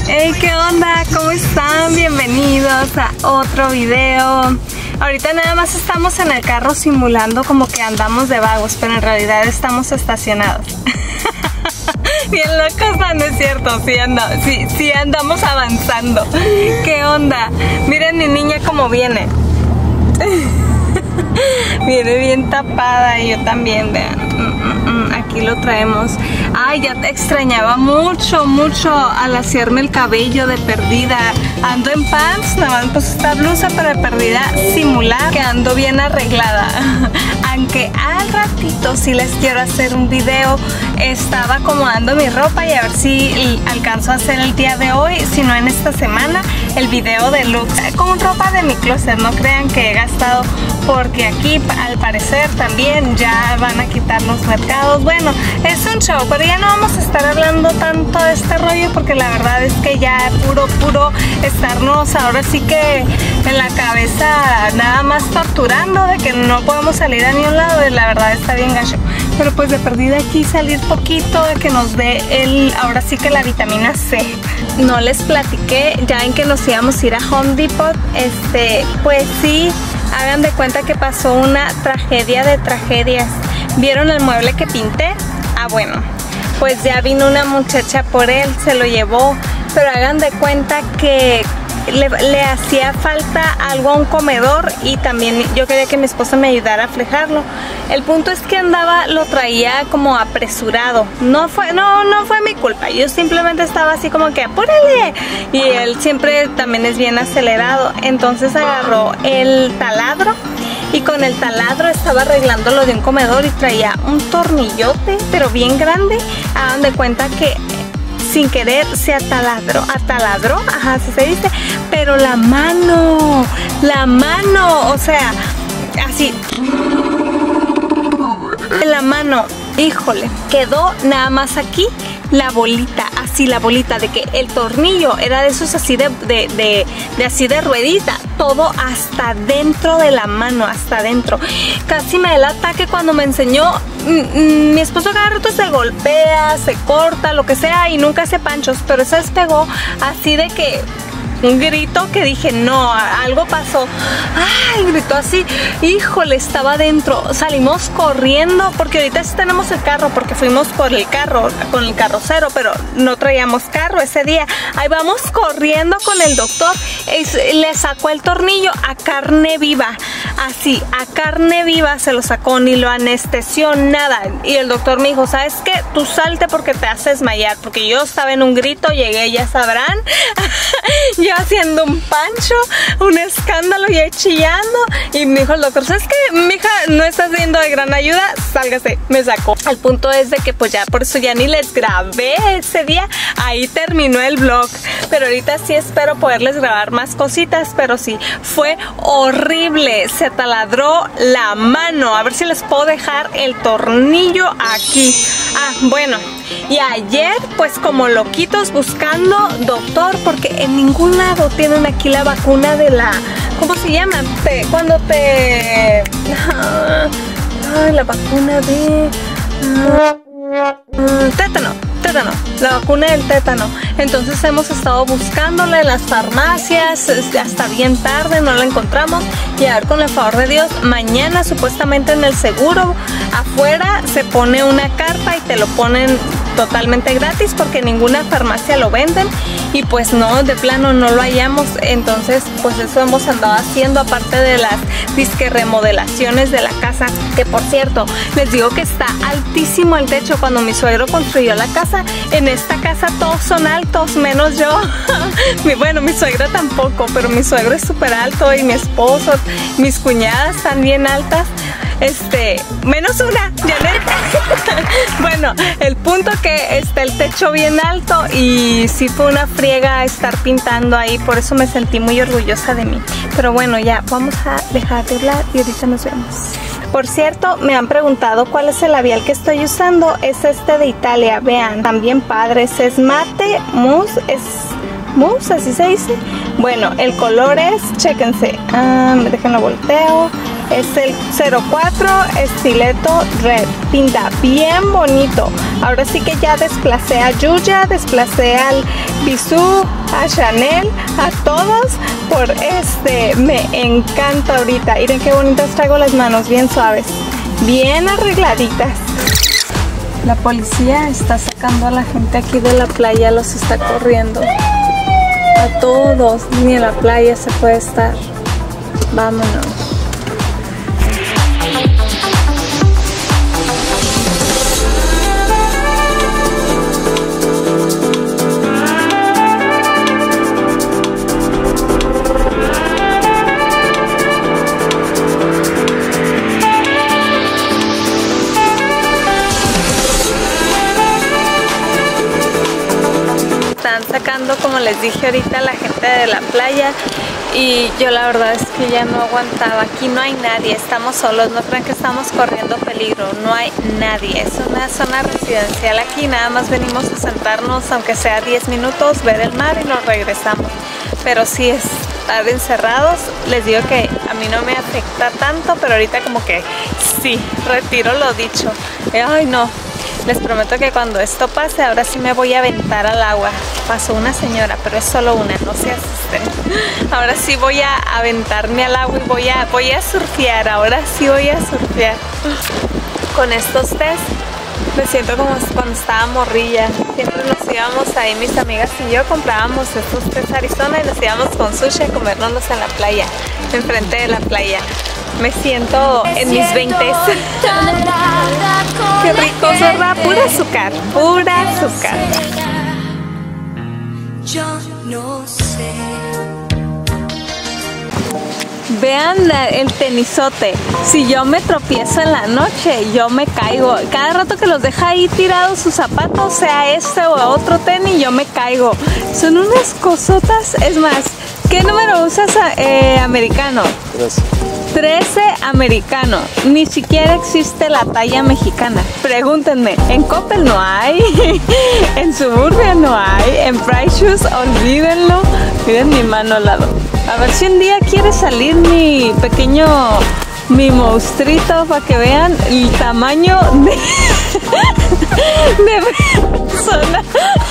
Hey, ¿qué onda? ¿Cómo están? Bienvenidos a otro video. Ahorita nada más estamos en el carro simulando como que andamos de vagos, pero en realidad estamos estacionados. Bien locos, no es cierto, sí andamos avanzando. ¿Qué onda? Miren mi niña cómo viene. Viene bien tapada y yo también, vean. Aquí lo traemos. Ay, ya te extrañaba mucho al hacerme el cabello de perdida. Ando en pants, nada más puse esta blusa, pero de perdida simular que ando bien arreglada. Aunque al ratito sí les quiero hacer un video. Estaba acomodando mi ropa y a ver si alcanzo a hacer el día de hoy, si no en esta semana, el video de looks con ropa de mi closet. No crean que he gastado, porque aquí al parecer también ya van a quitar los mercados. Bueno, es un show, pero ya no vamos a estar hablando tanto de este rollo, porque la verdad es que ya puro estarnos ahora sí que en la cabeza nada más torturando de que no podemos salir a ningún lado, y la verdad está bien gacho. Pero pues de perdida aquí salir poquito, de que nos dé ahora sí que la vitamina C. No les platiqué, ya en que nos íbamos a ir a Home Depot, pues sí, hagan de cuenta que pasó una tragedia de tragedias. ¿Vieron el mueble que pinté? Ah, bueno, pues ya vino una muchacha por él, se lo llevó, pero hagan de cuenta que le hacía falta algo a un comedor, y también yo quería que mi esposo me ayudara a flejarlo. El punto es que lo traía como apresurado. No fue mi culpa, yo simplemente estaba así como que apúrale, y él siempre también es bien acelerado. Entonces agarró el taladro y con el taladro estaba arreglando lo de un comedor y traía un tornillote, pero bien grande. Hagan de cuenta que sin querer se ataladró, ajá, así se dice, pero la mano, o sea, así, en la mano, híjole, quedó nada más aquí la bolita, así la bolita, de que el tornillo era de esos así así de ruedita, todo hasta dentro de la mano, hasta dentro. Casi me da el ataque cuando me enseñó. Mi esposo cada rato se golpea, se corta, lo que sea, y nunca hace panchos, pero esa vez pegó así de que un grito que dije, no, algo pasó. Ay, gritó así, híjole, estaba adentro. Salimos corriendo, porque ahorita sí tenemos el carro, porque fuimos por el carro, con el carrocero, pero no traíamos carro ese día. Ahí vamos corriendo con el doctor. Le sacó el tornillo a carne viva, así, a carne viva se lo sacó, ni lo anestesió, nada. Y el doctor me dijo, ¿sabes qué? Tú salte porque te haces desmayar, porque yo estaba en un grito, llegué, ya sabrán, yo haciendo un pancho, un escándalo y ahí chillando, y me dijo el doctor, ¿sabes qué, mija? No estás siendo de gran ayuda, sálgase. Me sacó. El punto es de que pues ya por eso ya ni les grabé ese día. Ahí terminó el vlog, pero ahorita sí espero poderles grabar más cositas. Pero sí, fue horrible, se taladró la mano. A ver si les puedo dejar el tornillo aquí. Ah, bueno, y ayer pues como loquitos buscando doctor, porque en ningún lado tienen aquí la vacuna de la, ¿cómo se llama? La vacuna de tétano, la vacuna del tétano. Entonces hemos estado buscándola en las farmacias hasta bien tarde, no la encontramos, y a ver, con el favor de Dios, mañana supuestamente en el seguro afuera se pone una carpa y te lo ponen totalmente gratis, porque ninguna farmacia lo venden, y pues no, de plano no lo hallamos. Entonces pues eso hemos andado haciendo, aparte de las disque remodelaciones de la casa, que por cierto les digo que está altísimo el techo. Cuando mi suegro construyó la casa, en esta casa todos son altos menos yo. Bueno, mi suegra tampoco, pero mi suegro es súper alto, y mi esposo, mis cuñadas están bien altas, menos una, Janet. Bueno, el punto que está el techo bien alto, y sí fue una friega estar pintando ahí, por eso me sentí muy orgullosa de mí. Pero bueno, ya vamos a dejar de hablar y ahorita nos vemos. Por cierto, me han preguntado cuál es el labial que estoy usando. Es de Italia, vean, también padres, es mate, mousse, mousse, así se dice. Bueno, el color es, chéquense, déjenlo volteo, es el 04 Stiletto Red, pinta bien bonito. Ahora sí que ya desplacé a Yuya, desplacé al Bisú, a Chanel, a todos por me encanta ahorita. Miren qué bonitas traigo las manos, bien suaves, bien arregladitas. La policía está sacando a la gente aquí de la playa, los está corriendo. A todos, ni en la playa se puede estar. Vámonos. Están sacando, como les dije ahorita, a la gente de la playa y yo la verdad es que ya no aguantaba. Aquí no hay nadie, estamos solos, no crean que estamos corriendo peligro, no hay nadie, es una zona residencial aquí, nada más venimos a sentarnos aunque sea 10 minutos, ver el mar y nos regresamos, pero sí estar encerrados, les digo que a mí no me afecta tanto, pero ahorita como que sí, retiro lo dicho. Ay no, les prometo que cuando esto pase, ahora sí me voy a aventar al agua. Pasó una señora, pero es solo una, no se asusten. Ahora sí voy a aventarme al agua y voy a surfear, ahora sí voy a surfear. Con estos tés me siento como cuando estaba morrilla. Siempre nos íbamos ahí, mis amigas y yo comprábamos estos tés Arizona y nos íbamos con sushi a comérnoslos en la playa, enfrente de la playa. Me siento en mis 20s. Qué rico, ¿verdad? Pura azúcar, pura azúcar. Yo no sé. Vean el tenisote. Si yo me tropiezo en la noche, yo me caigo. Cada rato que los deja ahí tirados sus zapatos, sea este o otro tenis, yo me caigo. Son unas cosotas. Es más, ¿qué número usas americano? 13 americano. Ni siquiera existe la talla mexicana. Pregúntenme, en Coppel no hay, en Suburbia no hay, en Price Shoes olvídenlo. Miren mi mano al lado. A ver si un día quiere salir mi pequeño, mi monstruito para que vean el tamaño de persona.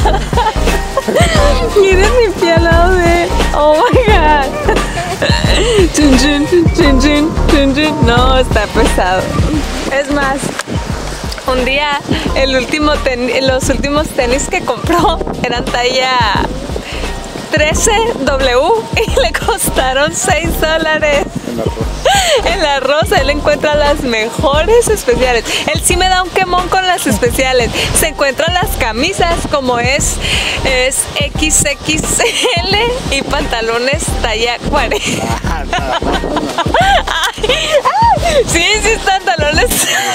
Miren mi pie al lado de él. Oh my god. Chun, chun, chun, chun, chun, chun. No, está pesado. Es más, un día los últimos tenis que compró eran talla 13W y le costaron $6. En la rosa él encuentra las mejores especiales. Él sí me da un quemón con las especiales. Se encuentran las camisas como es XXL y pantalones talla 40. Sí, es pantalones.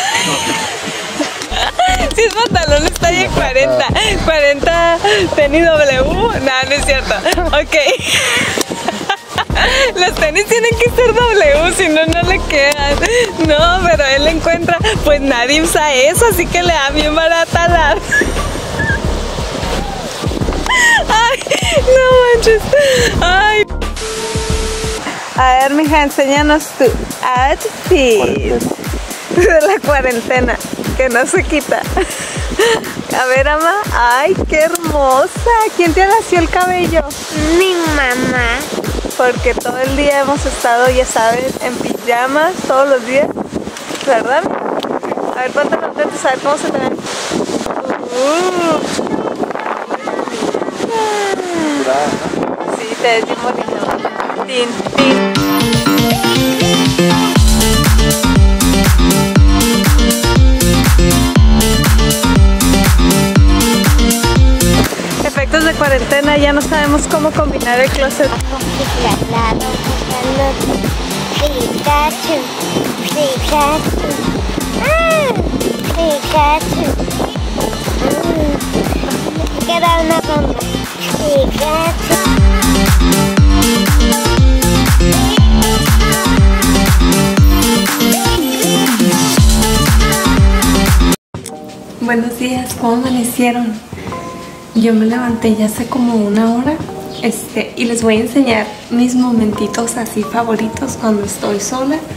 Si es pantalones talla 40. 40 tenis W. No es cierto. Ok. Los tenis tienen que ser W, si no, no le quedan. No, pero él encuentra, pues nadie usa eso, así que le da bien barata la... Ay, no manches. Ay. A ver, mija, enséñanos tu outfit de la cuarentena, que no se quita. A ver, ama. Ay, qué hermosa. ¿Quién te alació el cabello? Mi mamá. Porque todo el día hemos estado, ya sabes, en pijamas todos los días, ¿verdad? A ver, ponte contentos, a ver cómo se te ven. Sí, te ves bien bonito. Tin, tin. Efectos de cuarentena, ya no sabemos cómo combinar el closet. Queda una ronda. Buenos días, ¿cómo amanecieron? Yo me levanté ya hace como una hora y les voy a enseñar mis momentitos así favoritos cuando estoy sola.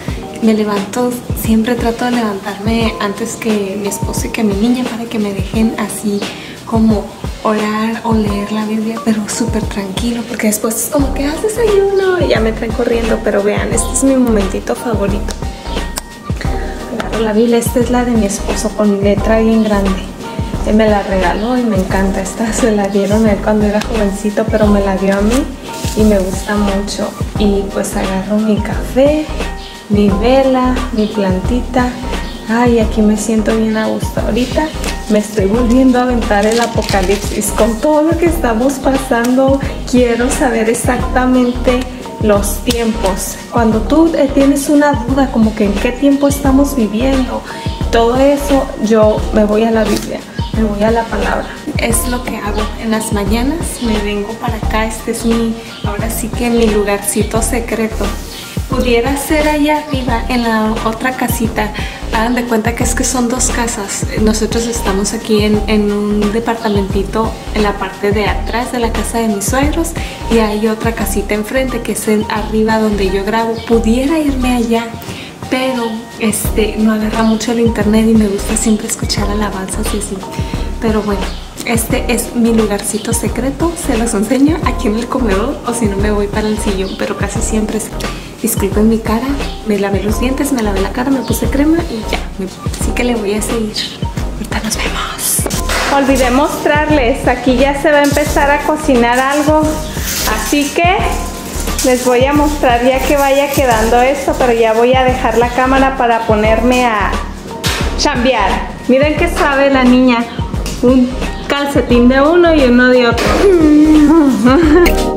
me levanto, siempre trato de levantarme antes que mi esposo y que mi niña para que me dejen así como orar o leer la Biblia, pero súper tranquilo, porque después es como que haces desayuno y ya me traen corriendo. Pero vean, este es mi momentito favorito. Agarro la Biblia, esta es la de mi esposo con letra bien grande. Él me la regaló y me encanta. Esta se la dieron a él cuando era jovencito, pero me la dio a mí y me gusta mucho. Y pues agarro mi café, mi vela, mi plantita. Ay, aquí me siento bien a gusto. Ahorita me estoy volviendo a aventar el Apocalipsis. Con todo lo que estamos pasando, quiero saber exactamente los tiempos. Cuando tú tienes una duda como que en qué tiempo estamos viviendo, todo eso, yo me voy a la Biblia, me voy a la palabra. Es lo que hago en las mañanas. Me vengo para acá. Este es ahora sí que mi lugarcito secreto. Pudiera ser allá arriba en la otra casita. Hagan de cuenta que son dos casas. Nosotros estamos aquí en un departamentito en la parte de atrás de la casa de mis suegros, y hay otra casita enfrente que es arriba donde yo grabo. Pudiera irme allá, pero no agarra mucho el internet y me gusta siempre escuchar alabanzas y así. Pero bueno, este es mi lugarcito secreto. Se los enseño aquí en el comedor, o si no me voy para el sillón, pero casi siempre es. Disculpen mi cara, me lavé los dientes, me lavé la cara, me puse crema y ya. Así que le voy a seguir. Ahorita nos vemos. Olvidé mostrarles, aquí ya se va a empezar a cocinar algo. Así que les voy a mostrar ya que vaya quedando esto, pero ya voy a dejar la cámara para ponerme a chambear. Miren que sabe la niña, un calcetín de uno y uno de otro.